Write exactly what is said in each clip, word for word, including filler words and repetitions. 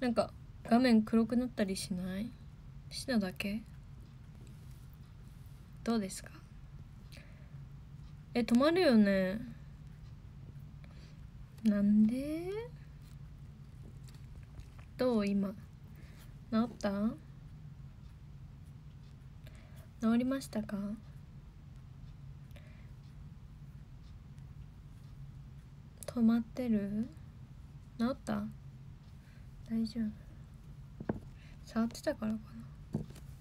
なんか画面黒くなったりしない？シナだけ？どうですか？え、止まるよね。なんで？どう？今治った？治りましたか？止まってる？治った？大丈夫？触ってたからかな。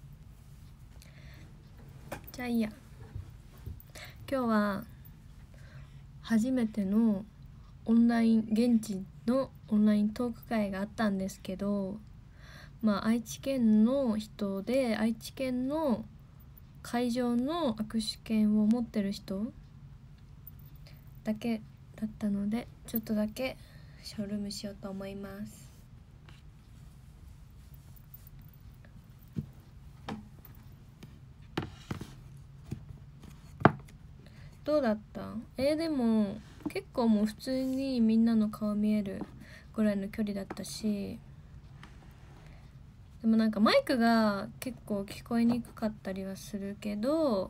じゃあいいや。今日は初めてのオンライン、現地のオンライントーク会があったんですけど、まあ愛知県の人で、愛知県の会場の握手券を持ってる人だけだったので、ちょっとだけショールームしようと思います。どうだった？えー、でも結構もう普通にみんなの顔見えるぐらいの距離だったし、でもなんかマイクが結構聞こえにくかったりはするけど、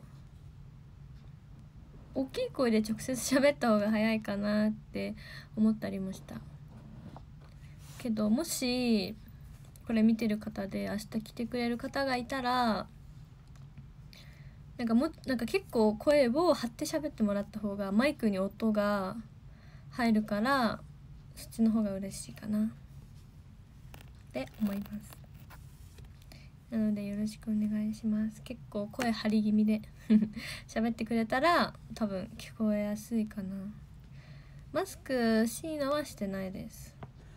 大きい声で直接喋った方が早いかなって思ったりもしたけど、もしこれ見てる方で明日来てくれる方がいたら、なんかもなんか結構声を張って喋ってもらった方がマイクに音が入るから、そっちの方が嬉しいかなって思います。なのでよろしくお願いします。結構声張り気味で喋ってくれたら多分聞こえやすいかな。マスク椎名はしてないです。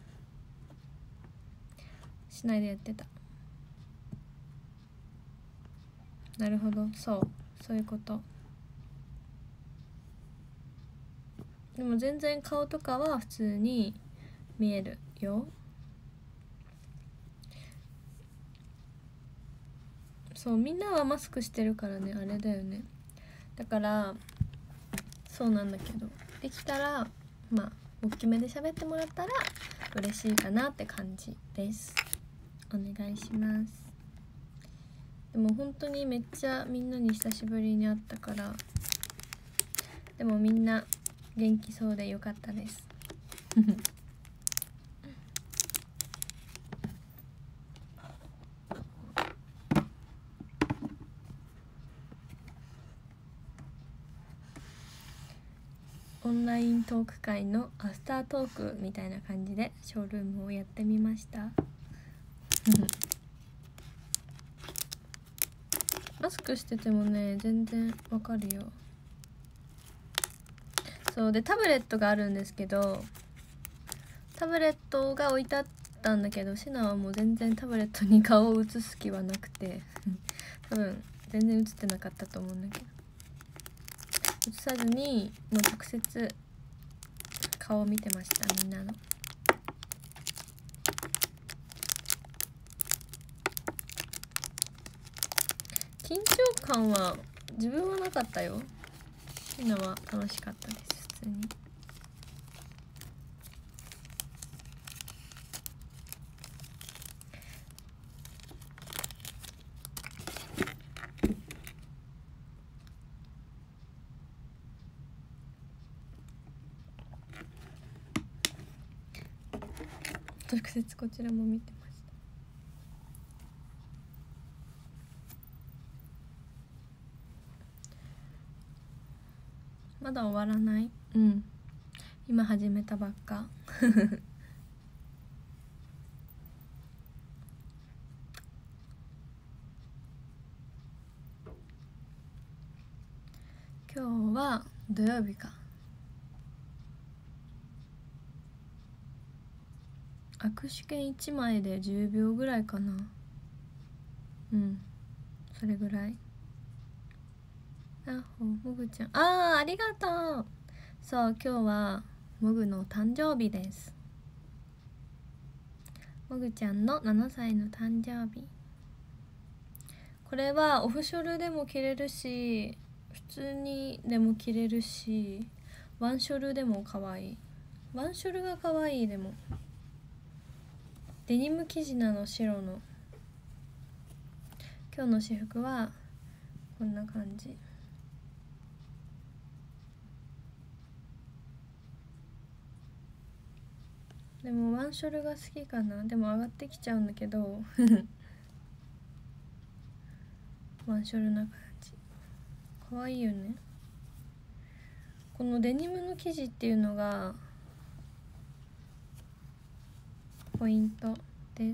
しないでやってた。なるほど、そうそういうこと。でも全然顔とかは普通に見えるよ。そう、みんなはマスクしてるからね、あれだよね。だからそうなんだけど、できたらまあ大きめで喋ってもらったら嬉しいかなって感じです。お願いします。でも本当にめっちゃみんなに久しぶりに会ったから、でもみんな元気そうでよかったですオンライントーク会のアフタートークみたいな感じでショールームをやってみましたマスクしててもね全然わかるよ。そうでタブレットがあるんですけど、タブレットが置いてあったんだけど、シナはもう全然タブレットに顔を映す気はなくて多分全然映ってなかったと思うんだけど、映さずにもう直接顔を見てました、みんなの。緊張感は自分はなかったよ。シナは楽しかったです、普通に。直接こちらも見てました。まだ終わらない？うん、今始めたばっか今日は土曜日か。握手券いちまいでじゅうびょうぐらいかな。うん、それぐらい。あほもぐちゃん、あーありがとう。そう、今日はもぐの誕生日です。もぐちゃんのななさいの誕生日。これはオフショルでも着れるし、普通にでも着れるし、ワンショルでも可愛い。ワンショルが可愛い。でもデニム生地なの、白の。今日の私服はこんな感じ。でもワンショルが好きかな。でも上がってきちゃうんだけどワンショルな感じ、かわいいよね。このデニムの生地っていうのがポイントです。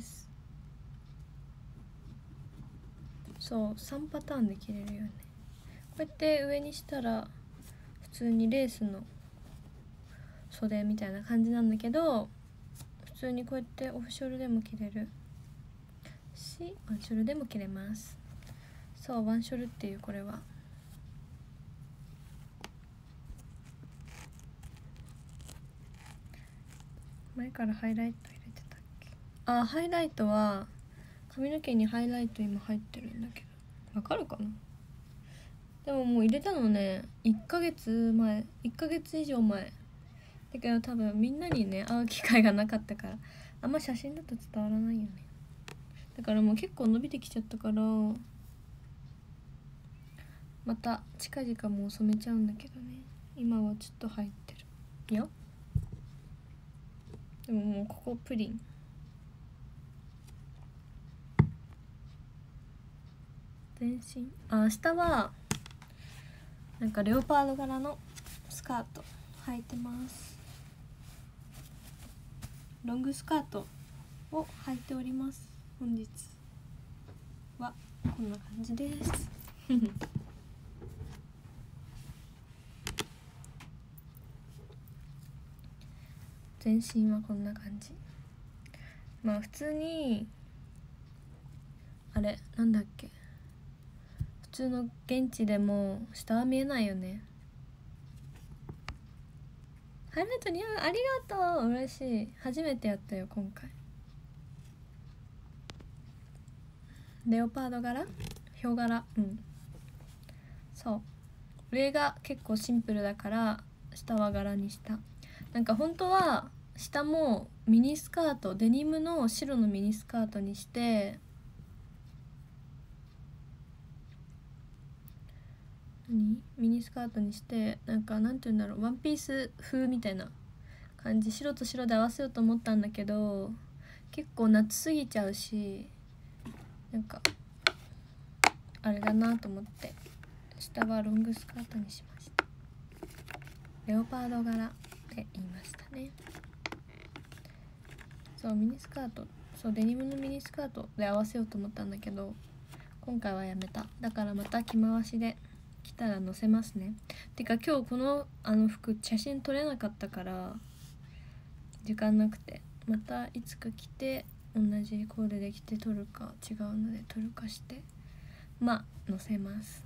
そうさんパターンで着れるよね。こうやって上にしたら普通にレースの袖みたいな感じなんだけど、普通にこうやってオフショルでも着れるし、ワンショルでも着れます。そう、ワンショルっていう、これは前からハイライト入れてたっけ。あ、ハイライトは髪の毛にハイライト今入ってるんだけど、わかるかな。でももう入れたのねいっかげつまえ、いっかげつ以上前だけど、多分みんなにね会う機会がなかったから、あんま写真だと伝わらないよね。だからもう結構伸びてきちゃったから、また近々もう染めちゃうんだけどね。今はちょっと入ってるよ。でももうここプリン。全身、あ、下はなんかレオパード柄のスカート履いてます。ロングスカートを履いております。本日はこんな感じです全身はこんな感じ。まあ普通にあれなんだっけ、普通の現地でも下は見えないよね。ハイライト似合う、ありがとう、嬉しい。初めてやったよ今回。レオパード柄、ヒョウ柄。うん、そう、上が結構シンプルだから下は柄にした。なんか本当は下もミニスカート、デニムの白のミニスカートにして、何ミニスカートにしてなんかなんていうんだろう、ワンピース風みたいな感じ、白と白で合わせようと思ったんだけど、結構夏すぎちゃうしなんかあれだなと思って下はロングスカートにしました。レオパード柄で言いましたね。そうミニスカート、そうデニムのミニスカートで合わせようと思ったんだけど今回はやめた。だからまた着回しで着たら載せますね。てか今日このあの服写真撮れなかったから時間なくて、またいつか着て同じコーデで着て撮るか違うので撮るかしてまあ載せます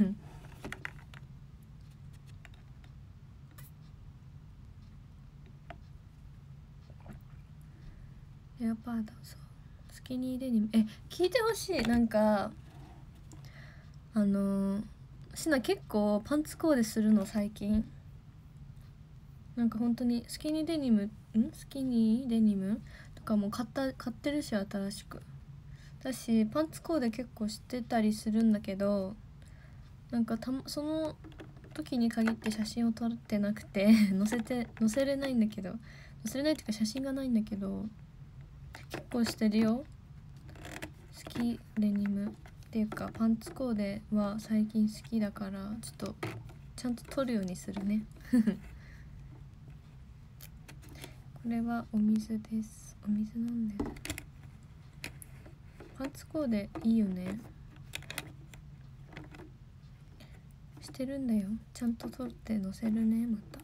レオパード、そうスキニーデニム、え聞いてほしい。なんかあのー、シナ結構パンツコーデするの最近。なんか本当にスキニーデニムんスキニーデニムとかも買った買ってるし新しくだし、パンツコーデ結構してたりするんだけど、なんかたその時に限って写真を撮ってなくて載せて載せれないんだけど、載せれないっていうか写真がないんだけど結構してるよ。スキデニムっていうかパンツコーデは最近好きだからちょっとちゃんと撮るようにするねこれはお水です。お水飲んでる。パンツコーデいいよね。してるんだよ。ちゃんと撮って載せるね。また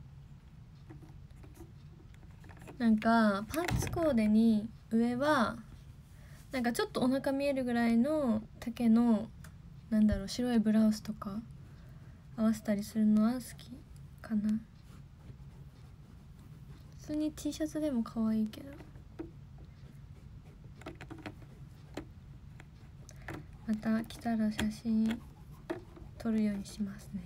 なんかパンツコーデに上はなんかちょっとお腹見えるぐらいの丈のなんだろう白いブラウスとか合わせたりするのは好きかな。普通に T シャツでも可愛いけど、また来たら写真撮るようにしますね。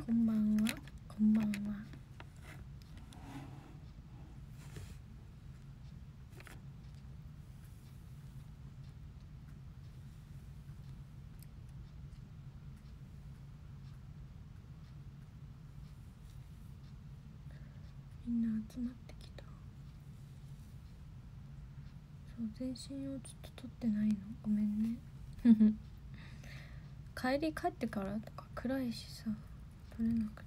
こんばんは、こんばんは。みんな集まってきた。そう、全身をちょっと撮ってないの、ごめんね。帰り帰ってからとか暗いしさ、撮れなくて。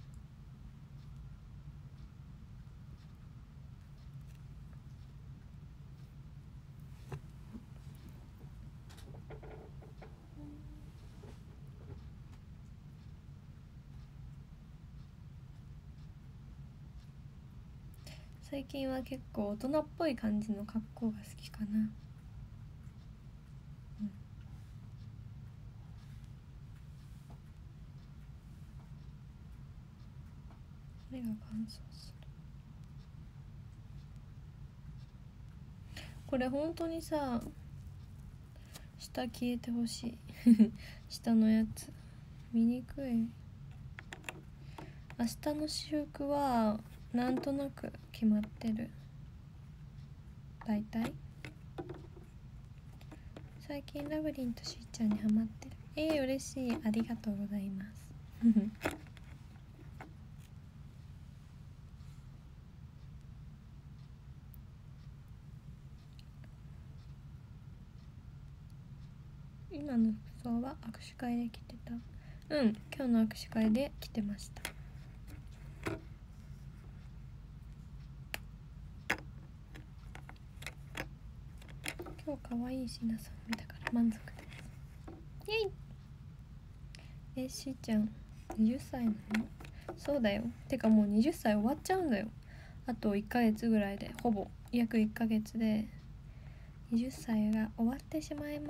最近は結構大人っぽい感じの格好が好きかな。うん、目が乾燥する。これ本当にさ、下消えてほしい。下のやつ見にくい。明日の私服はなんとなく決まってる。だいたい最近ラブリンとしーちゃんにハマってる。えー、嬉しい、ありがとうございます。今の服装は握手会で着てた。うん、今日の握手会で着てました。今日可愛いしなさん見たから満足です。イエイ。え、しーちゃんはたちなの？そうだよ。てかもうはたち終わっちゃうんだよ。あといっかげつぐらいで、ほぼ約いっかげつではたちが終わってしまいます。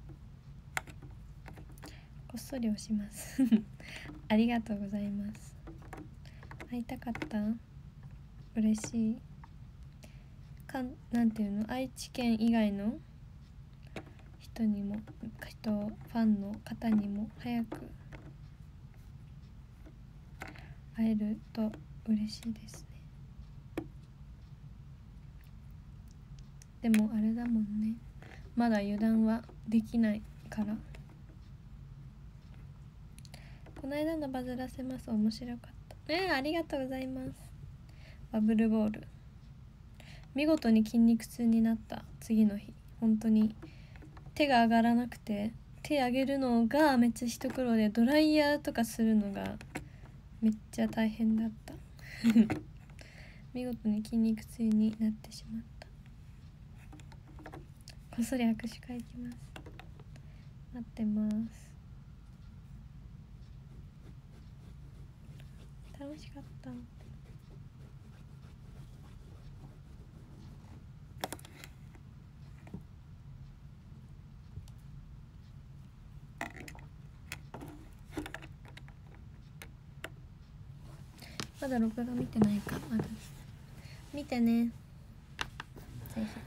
こっそり押します。ありがとうございます。会いたかった？嬉しい。かんなんていうの、愛知県以外の人にも、人ファンの方にも早く会えると嬉しいですね。でもあれだもんね、まだ油断はできないから。この間のバズらせます面白かった。えー、ありがとうございます。バブルボール見事に筋肉痛になった。次の日本当に手が上がらなくて、手上げるのがめっちゃ一苦労で、ドライヤーとかするのがめっちゃ大変だった。見事に筋肉痛になってしまった。こっそり握手会行きます。待ってます。楽しかった。まだ録画見てないか。まだ見てね、ぜひ。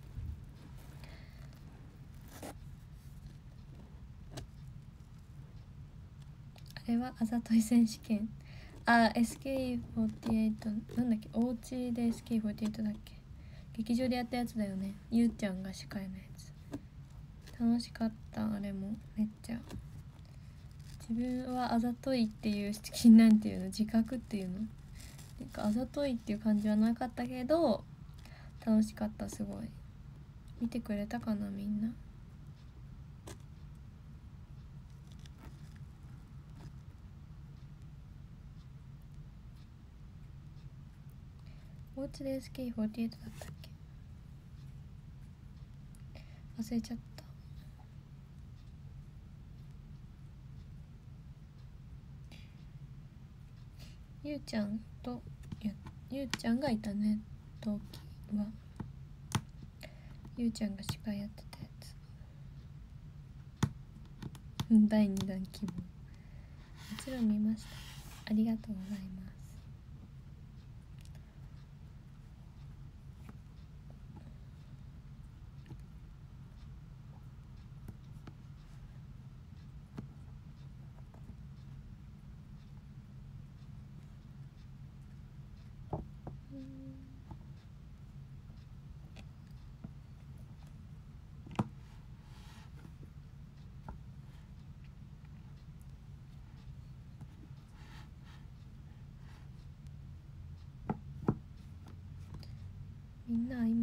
あれはあざとい選手権。あ、エスケーフォーティーエイト なんだっけ、おうちで エスケーフォーティーエイト だっけ、劇場でやったやつだよね。ゆうちゃんが司会のやつ。楽しかった。あれもめっちゃ自分はあざといっていうなんていうの、自覚っていうの、なんかあざといっていう感じはなかったけど楽しかった。すごい見てくれたかなみんな。おうちで エスケーフォーティーエイト だったっけ、忘れちゃった。ゆうちゃんとゆゆうちゃんがいたね。同期はゆうちゃんが司会やってたやつ。だいにだん希望、もちろん見ました。ありがとうございます。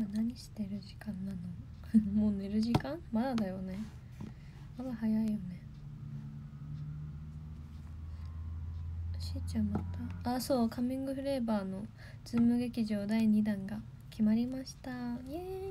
何してる時間なのもう寝る時間まだだよね。まだ早いよね。しーちゃんまたあ、そう、カミングフレーバーのズーム劇場だいにだんが決まりました。イエーイ。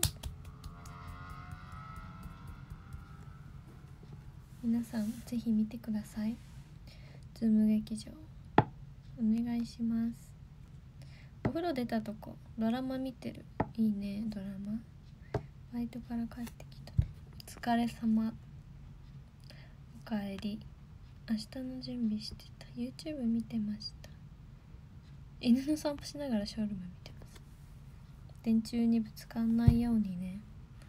皆さんぜひ見てください。ズーム劇場お願いします。お風呂出たとこドラマ見てる。いいね。ドラマバイトから帰ってきた。お疲れ様。おかえり。明日の準備してた。 YouTube 見てました。犬の散歩しながらショールーム見てます。電柱にぶつかんないようにね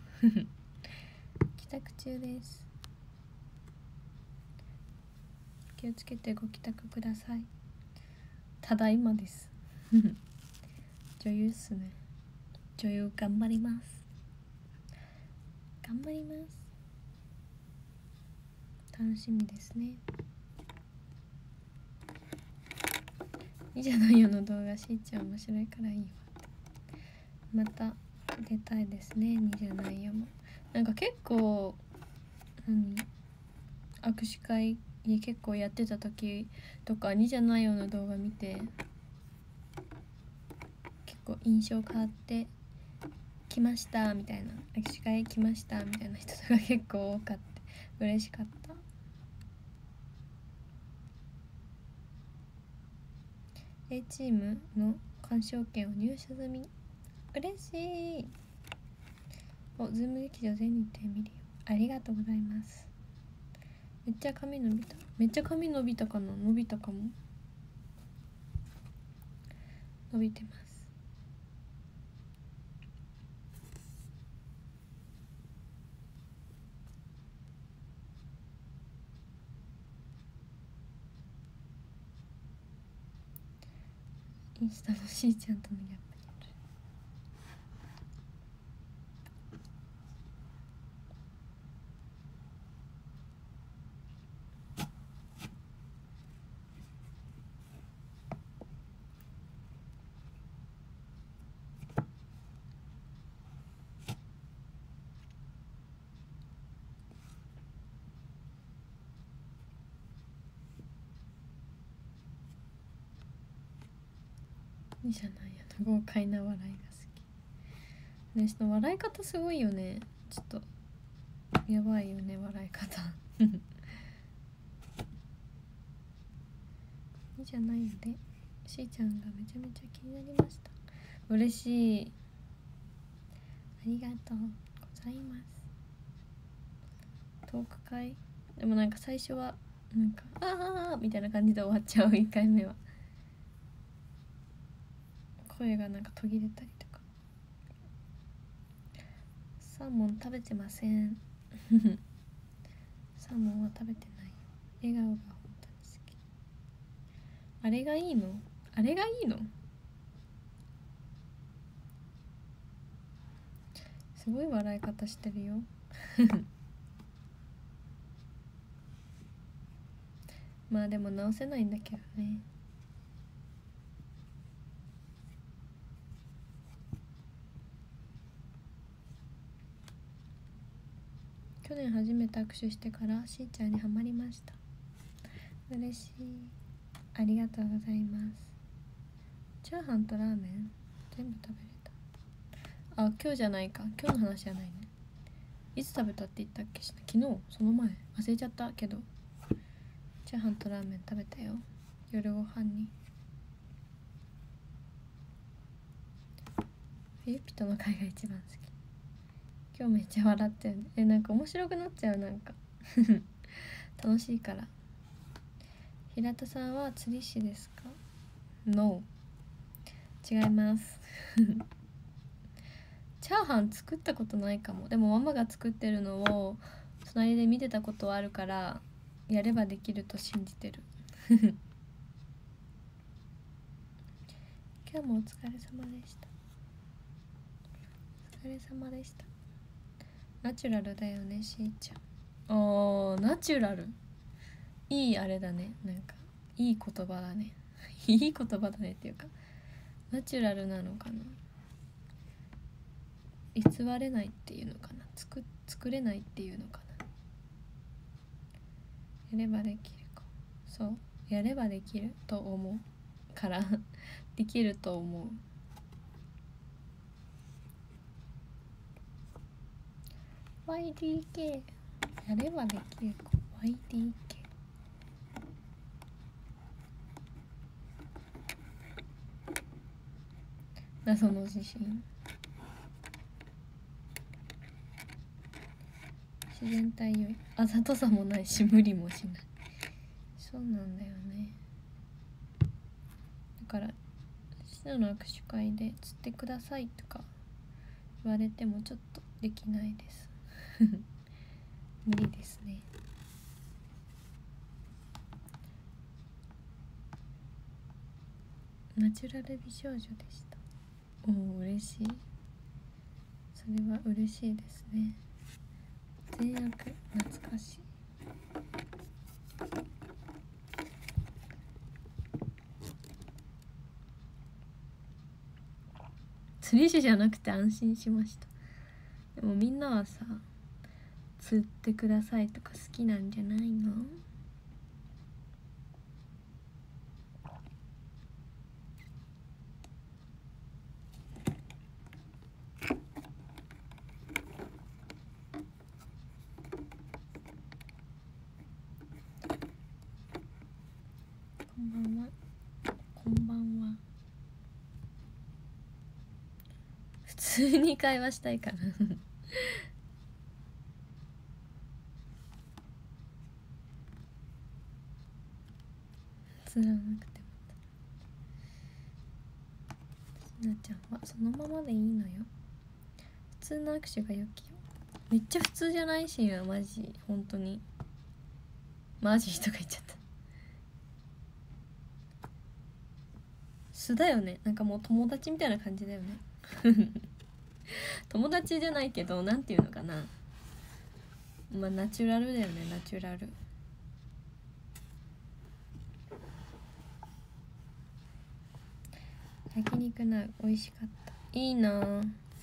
帰宅中です。気をつけてご帰宅ください。ただいまです女優っすね。女優頑張ります。頑張ります。楽しみですね。いいじゃないよの動画しーちゃん面白いからいいわ。また出たいですね。にじゃないよもなんか結構何握手会に結構やってた時とかにじゃないよの動画見て結構印象変わって来ましたみたいな、握手会来ましたみたいな人とか結構多かった。嬉しかった。A チームの鑑賞券を入手済み。嬉しい。お、ズーム劇場全日程見るよ。ありがとうございます。めっちゃ髪伸びた。めっちゃ髪伸びたかな。伸びたかも。伸びてます。インスタのしーちゃんとのギャップによる。いいじゃないやな。豪快な笑いが好きね。その笑い方すごいよね。ちょっとやばいよね笑い方いいじゃないのでしーちゃんがめちゃめちゃ気になりました。嬉しい。ありがとうございます。トーク会でもなんか最初はなんかあーみたいな感じで終わっちゃう。いっかいめは声がなんか途切れたりとか。サーモン食べてませんサーモンは食べてないよ。笑顔が本当に好き。あれがいいの？あれがいいの？すごい笑い方してるよまあでも直せないんだけどね。去年初めて握手してからしーちゃんにハマりました。嬉しい。ありがとうございます。チャーハンとラーメン全部食べれた。あ、今日じゃないか。今日の話じゃないね。いつ食べたって言ったっけ。昨日、その前忘れちゃったけどチャーハンとラーメン食べたよ。夜ご飯に。フィリピとの会が一番好き。今日めっちゃ笑ってる。え、なんか面白くなっちゃう。なんか楽しいから。平田さんは釣り師ですか？ No 違いますチャーハン作ったことないかも。でもママが作ってるのを隣で見てたことはあるからやればできると信じてる今日もお疲れ様でした。お疲れ様でした。ナチュラルだよねしーちゃん。おー、ナチュラル。いいあれだね。なんかいい言葉だねいい言葉だねっていうかナチュラルなのかな。 偽れないっていうのかな、作作れないっていうのかな。やればできるか、そうやればできると思うからできると思う。ワイディーケー やればできるか。 ワイディーケー 謎の自信。自然体よい、あざとさもないし無理もしない。そうなんだよね。だから篠の握手会で釣ってくださいとか言われてもちょっとできないです無理ですね。ナチュラル美少女でした。おお嬉しい、それは嬉しいですね。善悪懐かしい。釣り師じゃなくて安心しました。でもみんなはさ、釣ってくださいとか好きなんじゃないの？こんばんは。こんばんは。普通に会話したいかな釣らなくても。なちゃんはそのままでいいのよ。普通の握手が良きよ。めっちゃ普通じゃないしはマジ本当にマジとか言っちゃった。素だよね。なんかもう友達みたいな感じだよね友達じゃないけどなんていうのかな、まあナチュラルだよね。ナチュラル。焼肉な美味しかった。いいな。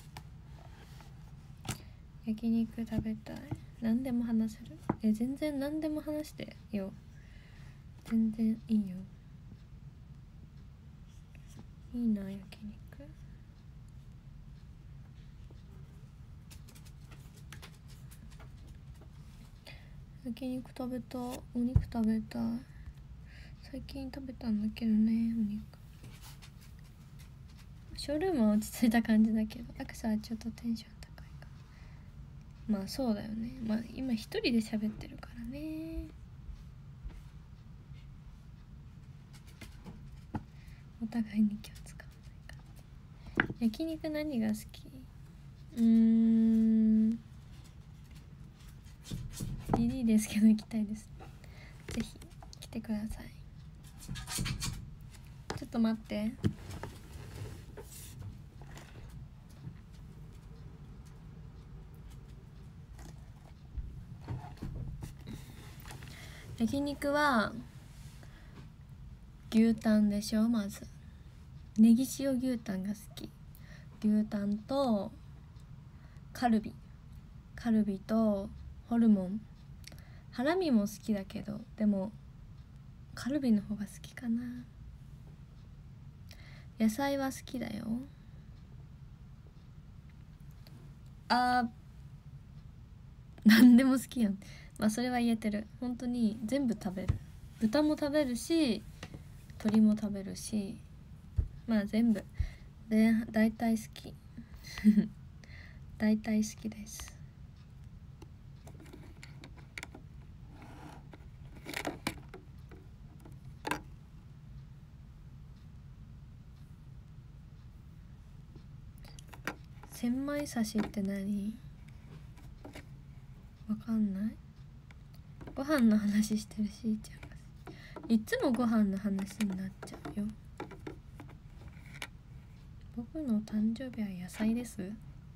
焼肉食べたい。何でも話せる。え全然何でも話してよ。全然いいよ。いいな焼肉。焼肉食べた。お肉食べたい。最近食べたんだけどね、お肉。ショールームは落ち着いた感じだけど、アクサはちょっとテンション高いか。まあそうだよね。まあ今一人で喋ってるからね。お互いに気を使わないから。焼肉何が好き？うーんリリーですけど行きたいです。ぜひ来てください。ちょっと待って。焼肉は牛タンでしょ。まずネギ塩牛タンが好き。牛タンとカルビカルビとホルモン。ハラミも好きだけどでもカルビの方が好きかな。野菜は好きだよ。あー何でも好きやん。まあそれは言えてる。本当に全部食べる。豚も食べるし鶏も食べるし、まあ全部で大体好き大体好きです。千枚刺しって何？わかんない。ご飯の話してるしーちゃんがいつもご飯の話になっちゃうよ。僕の誕生日は野菜です。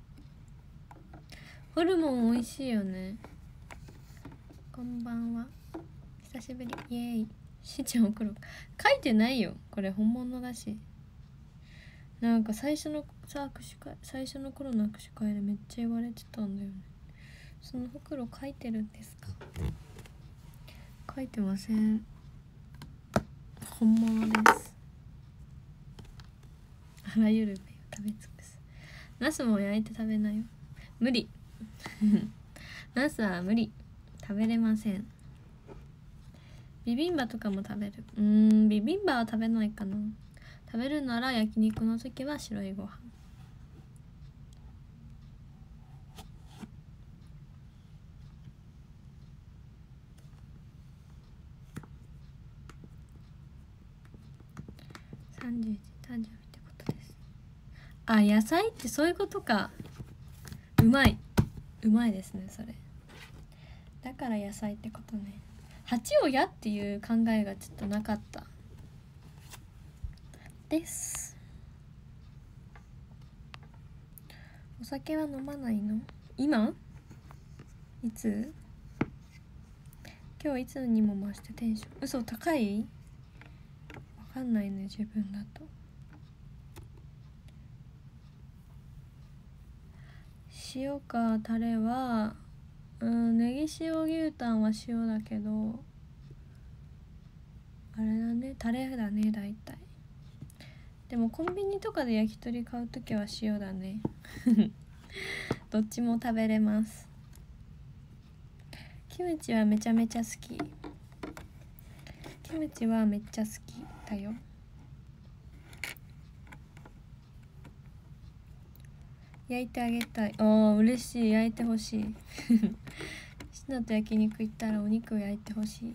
ホルモン美味しいよね。こんばんは、久しぶり。イエーイ。しーちゃん送ろう。書いてないよこれ、本物だし。 なんか最初のさ握手会最初の頃の握手会でめっちゃ言われてたんだよね。その袋書いてるんですか？書いてません。本物です。あらゆるべを食べ尽くす。ナスも焼いて食べなよ。無理ナスは無理、食べれません。ビビンバとかも食べる。うーんビビンバは食べないかな。食べるなら焼肉の時は白いご飯。さんじゅういち誕生日ってことです。あ、野菜ってそういうことか。うまいうまいですねそれ。だから野菜ってことね。八をやっていう考えがちょっとなかったです。お酒は飲まないの？今？いつ？今日いつにも増してテンション嘘高い？わかんないね自分だと。塩かタレはうんネギ塩牛タンは塩だけどあれだねタレだね大体。でもコンビニとかで焼き鳥買うときは塩だねどっちも食べれます。キムチはめちゃめちゃ好き。キムチはめっちゃ好きだよ。焼いてあげたい。ああ嬉しい、焼いてほしいシナと焼肉行ったらお肉を焼いてほしい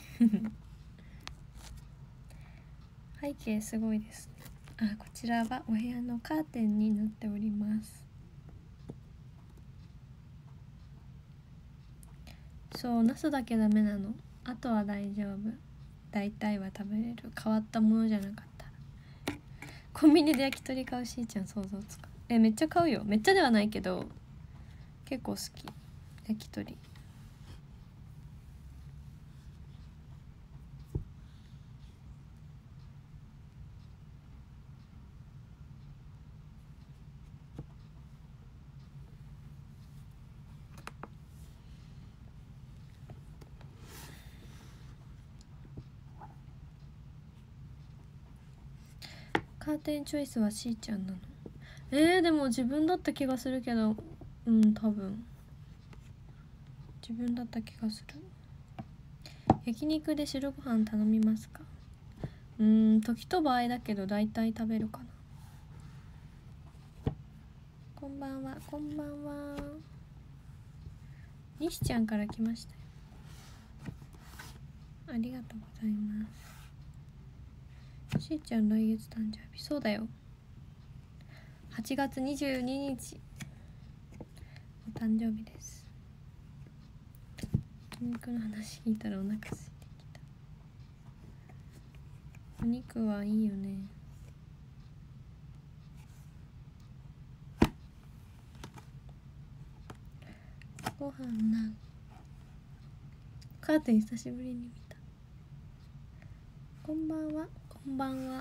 背景すごいですね。あ、こちらはお部屋のカーテンになっております。そうナスだけダメなの。あとは大丈夫。大体は食べれる。変わったものじゃなかったら。コンビニで焼き鳥買うしーちゃん想像つく。えめっちゃ買うよ。めっちゃではないけど結構好き焼き鳥。カーテンチョイスはしーちゃんなの？えー、でも自分だった気がするけどうん多分自分だった気がする。焼肉で白ご飯頼みますか？うーん時と場合だけど大体食べるかな。こんばんはこんばんは。西ちゃんから来ましたよ。ありがとうございます。しーちゃん来月誕生日。そうだよはちがつにじゅうににちお誕生日です。お肉の話聞いたらお腹空いてきた。お肉はいいよね。ご飯なカーテン久しぶりに見た。こんばんはこんばんは。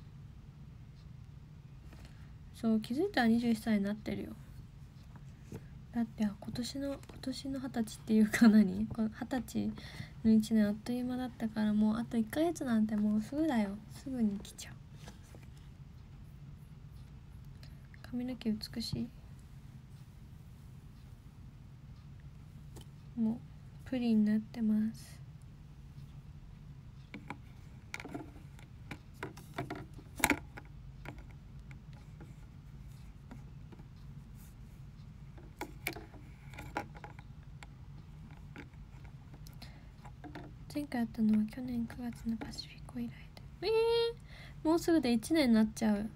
そう気づいたらにじゅういっさいになってるよ。だって今年の今年の二十歳っていうか何この二十歳のいちねんあっという間だったからもうあといっかげつなんてもうすぐだよ。すぐに来ちゃう。髪の毛美しい。もうプリンになってます。前回やったのは去年くがつのパシフィコ以来で。えー、もうすぐでいちねんになっちゃう。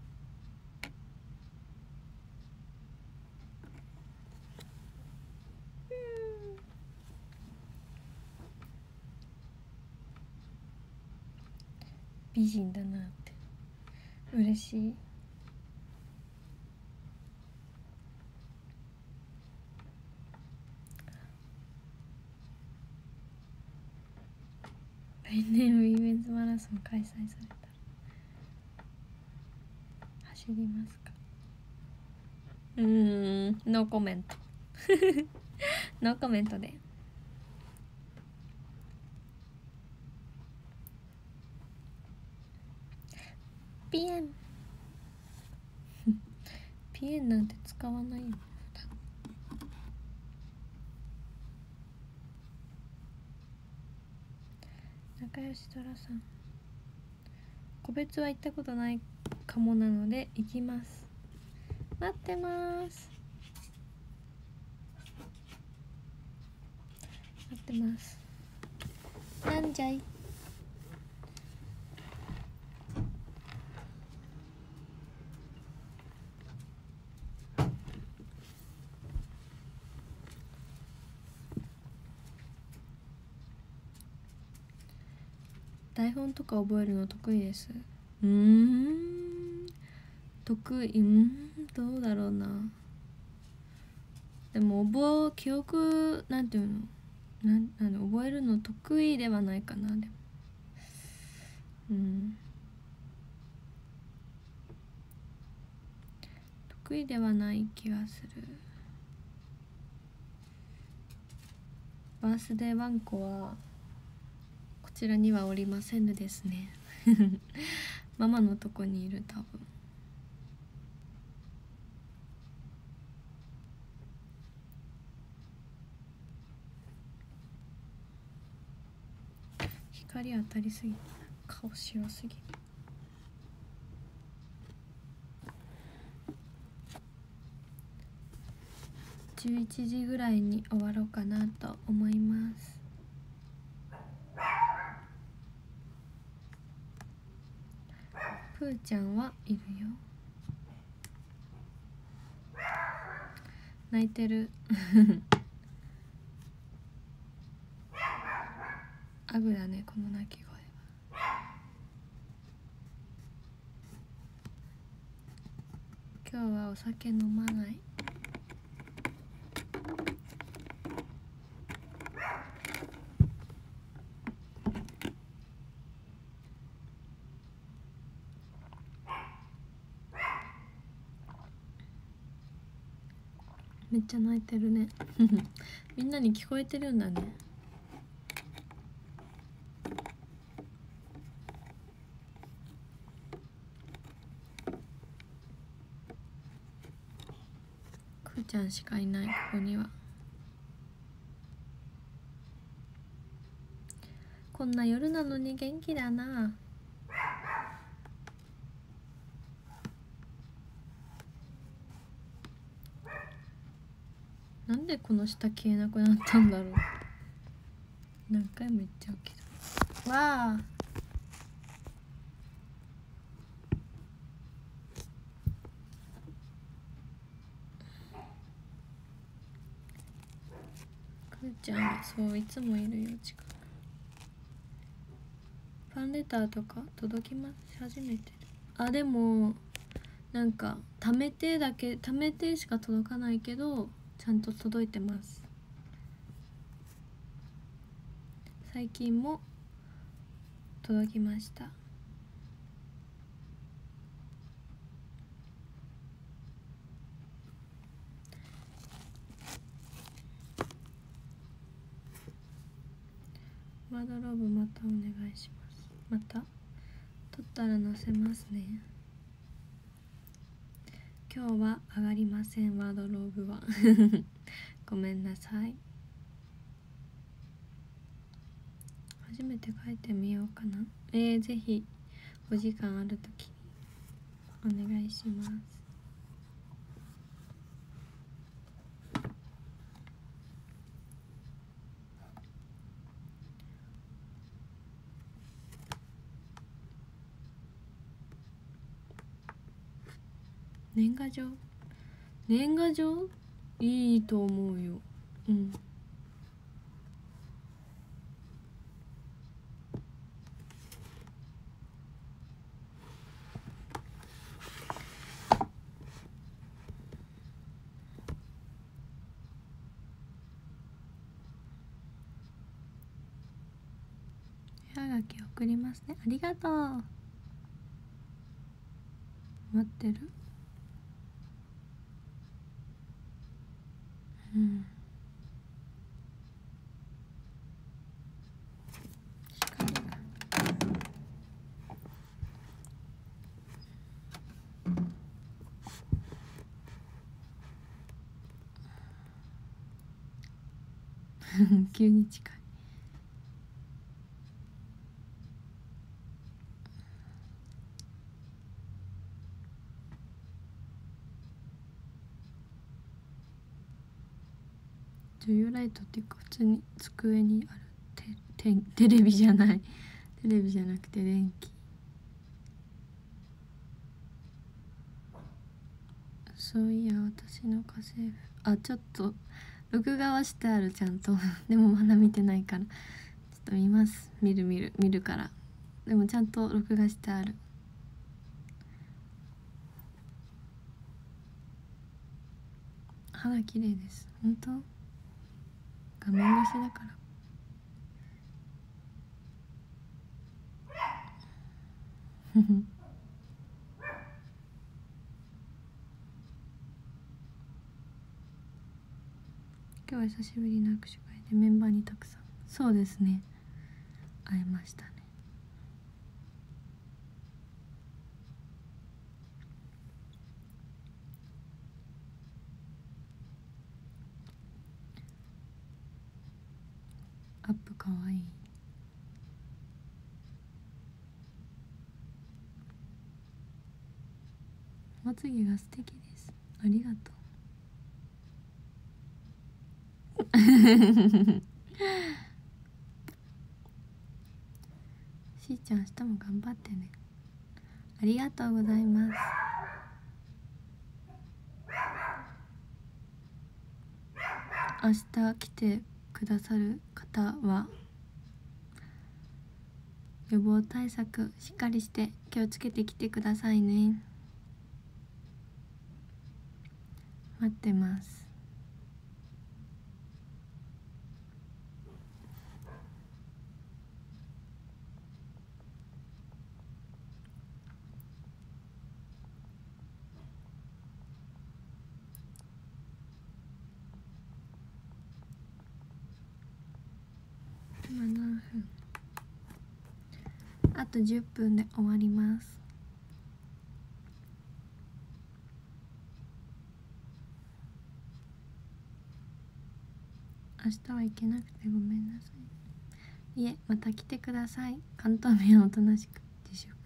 美人だなって嬉しい。来年ウィメンズマラソン開催されたら知りますか？うーん、ノーコメントノーコメントで。ピエンピエンなんて使わないよ。仲良しトラさん、個別は行ったことないかもなので行きます。待ってます。待ってます。なんじゃい。台本とか覚えるの得意です。うーん、得意、うん、どうだろうな。でも覚え記憶なんていうの、なんなんで覚えるの得意ではないかな。でもうん得意ではない気がする。バースデーワンコはこちらにはおりませんですねママのとこにいる。多分光当たりすぎ、顔白すぎ。じゅういちじぐらいに終わろうかなと思います。プーちゃんはいるよ。泣いてるアグだね、この鳴き声は。今日はお酒飲まない。めっちゃ泣いてるねみんなに聞こえてるんだね。くーちゃんしかいない、ここには。こんな夜なのに元気だな。なんでこの下消えなくなったんだろう。何回も言っちゃうけど。わあ、くーちゃんはそういつもいるよ、近く。ファンレターとか届きます、初めて。あ、でもなんか貯めてだけ貯めてしか届かないけどちゃんと届いてます。最近も届きました。ワードローブまたお願いします。また撮ったら載せますね。今日は上がりません、ワードローブはごめんなさい。初めて書いてみようかな。えー、ぜひお時間あるときにお願いします。年賀状、年賀状いいと思うよ。うん。絵はがき送りますね。ありがとう。 待ってる。うん急に近い。女優ライトっていうか普通に机にあるテテレビじゃないテレビじゃなくて電気。そういや私の家政婦、あちょっと録画はしてあるちゃんとでもまだ見てないからちょっと見ます。見る見る見るから。でもちゃんと録画してある。肌綺麗です。本当？画面越しだから。今日は久しぶりの握手会でメンバーにたくさん、そうですね、会えましたね。アップかわいい。まつげが素敵です。ありがとう。しーちゃん明日も頑張ってね。ありがとうございます。明日来てくださる方は予防対策しっかりして気をつけてきてくださいね。待ってます。今何分？あとじゅっぷんで終わります。明日は行けなくてごめんなさい。いえ、また来てください。関東弁をおとなしく自粛。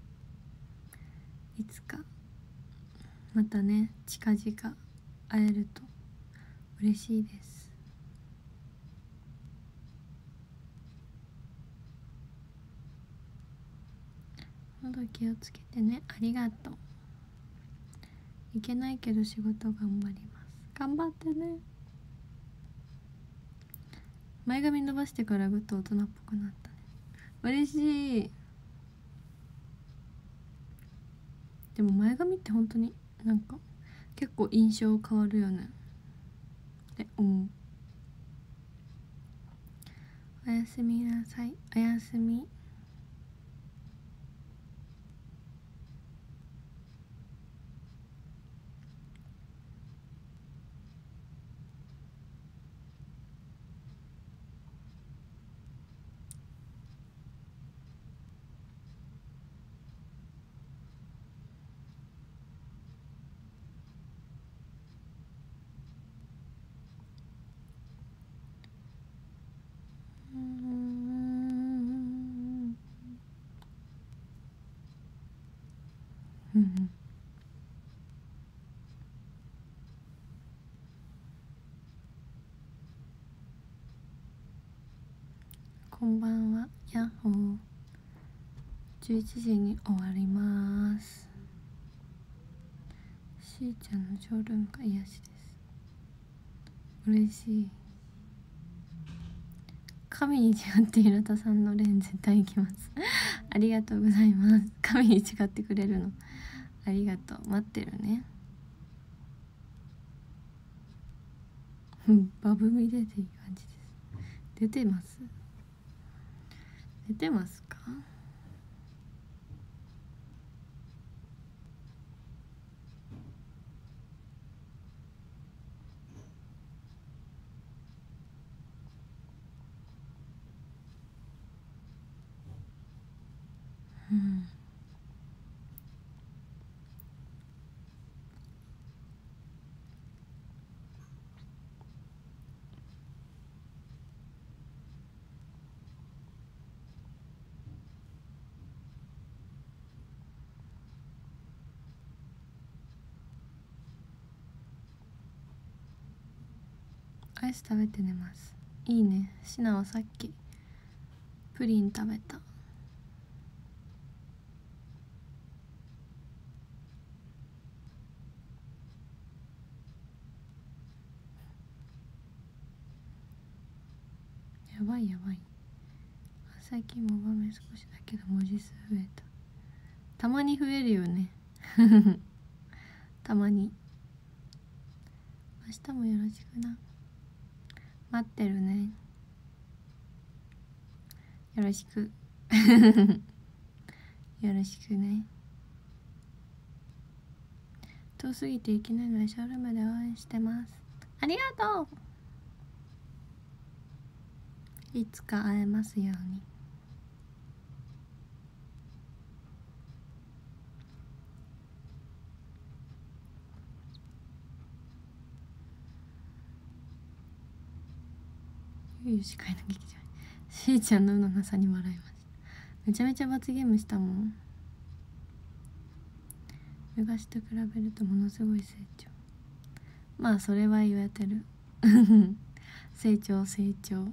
いつかまたね、近々会えると嬉しいです。喉気をつけてね。ありがとう。いけないけど仕事頑張ります。頑張ってね。前髪伸ばしてからぐっと大人っぽくなったね。嬉しい。でも前髪って本当になんか結構印象変わるよねって思う。おやすみなさい。おやすみ。うんうんこんばんは。やっほー。じゅういちじに終わります。しーちゃんのショールームが癒しです。嬉しい。神に違って平田さんのレン絶対行きますありがとうございます。神に違ってくれるのありがとう。待ってるね。バブミ出ていい感じです。出てます。出てますか？ うん。アイス食べて寝ます。いいね。シナはさっきプリン食べた。やばいやばい。最近も場面少しだけど文字数増えた。たまに増えるよねたまに。明日もよろしくな。待ってるね。よろしくよろしくね。遠すぎていけないのでショールームで応援してます。ありがとう。いつか会えますように。ゆうゆう司会の劇場。しーちゃんのうのなさに笑いました。めちゃめちゃ罰ゲームしたもん。昔と比べるとものすごい成長。まあそれは言われてる成長成長。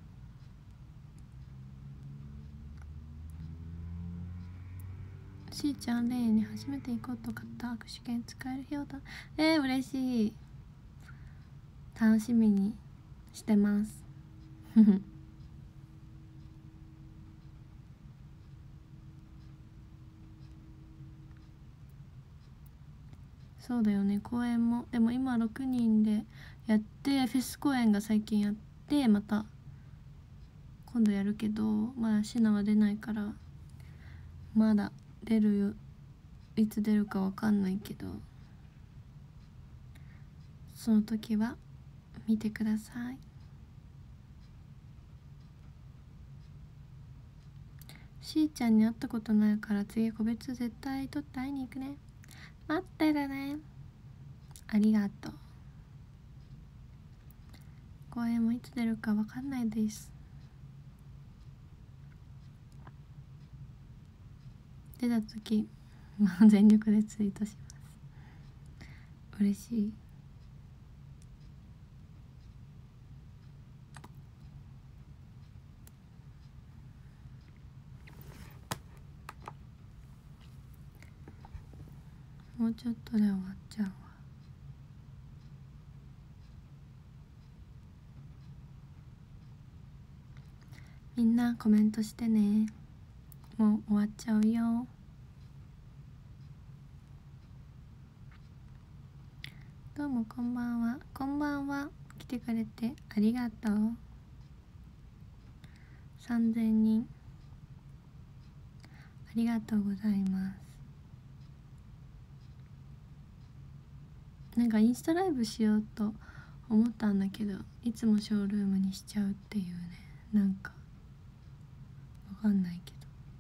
しーちゃんレイに初めて行こうと買った握手券使える日をだ。えー、嬉しい。楽しみにしてますそうだよね。公演もでも今ろくにんでやって、フェス公演が最近やって、また今度やるけど、まあシナは出ないからまだ出るよ。いつ出るかわかんないけど、その時は見てください。しーちゃんに会ったことないから次個別絶対撮って会いに行くね。待ってるね。ありがとう。公演もいつ出るかわかんないです。出た時全力でツイートします。嬉しい。もうちょっとで終わっちゃうわ。みんなコメントしてね。もう終わっちゃうよ。どうもこんばんは。こんばんは。来てくれてありがとう。さんぜんにんありがとうございます。なんかインスタライブしようと思ったんだけど、いつもショールームにしちゃうっていうね。なんかわかんないけど。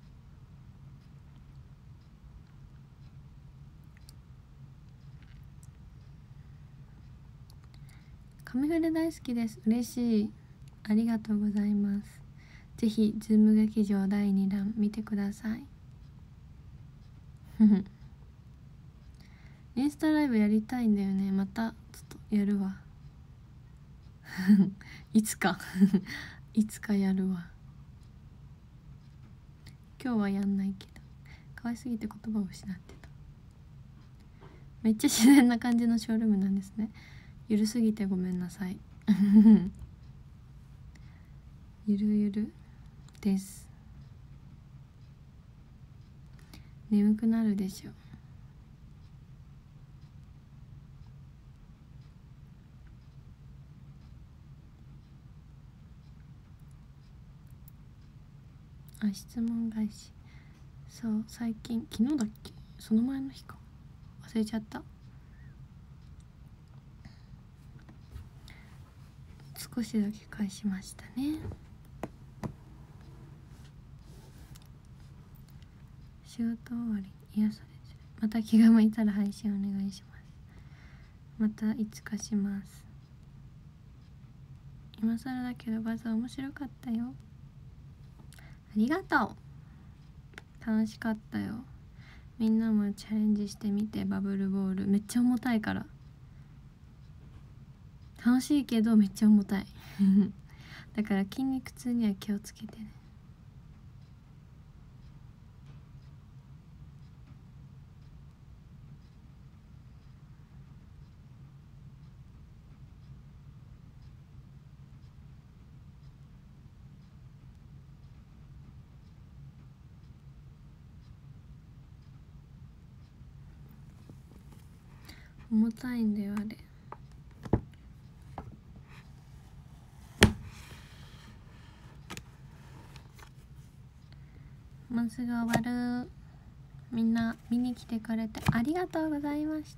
紙フレ大好きです。嬉しい。ありがとうございます。ぜひズーム劇場だいにだん見てくださいインスタライブやりたいんだよね。またちょっとやるわいつかいつかやるわ。今日はやんないけど、可愛すぎて言葉を失ってた。めっちゃ自然な感じのショールームなんですね。ゆるすぎてごめんなさいゆるゆるです。眠くなるでしょ。あ、質問返し。そう最近、昨日だっけ、その前の日か忘れちゃった。少しだけ返しましたね。 仕事終わりに癒されてる。また気が向いたら配信お願いします。またいつかします。今更だけどバズ面白かったよ。ありがとう。楽しかったよ。みんなもチャレンジしてみて。バブルボールめっちゃ重たいから。楽しいけどめっちゃ重たいだから筋肉痛には気をつけてね。重たいんだよあれ。もうすぐ終わる。みんな見に来てくれてありがとうございました。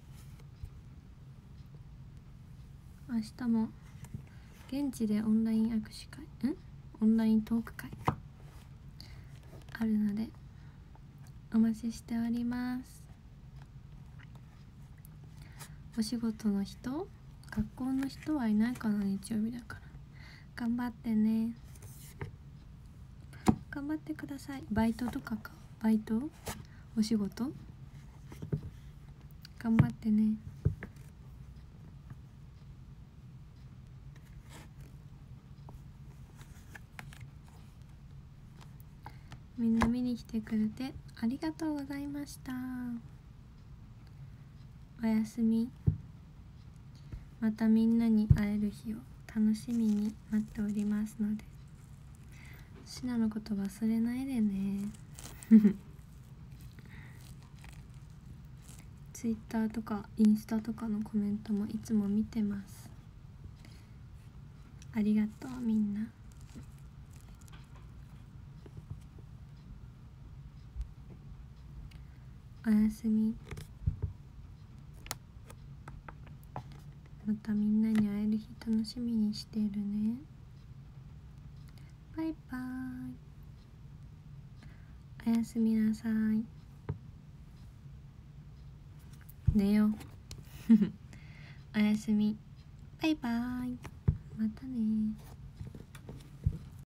明日も現地でオンライン握手会んオンライントーク会あるのでお待ちしております。お仕事の人、学校の人はいないかな。日曜日だから頑張ってね。頑張ってください。バイトとかか。バイトお仕事頑張ってね。みんな見に来てくれてありがとうございました。おやすみ。またみんなに会える日を楽しみに待っておりますので、シナのこと忘れないでねツイッターとかインスタとかのコメントもいつも見てます。ありがとうみんな。おやすみ。またみんなに会える日楽しみにしてるね。バイバイ。おやすみなさい。寝ようおやすみ。バイバイ。またね。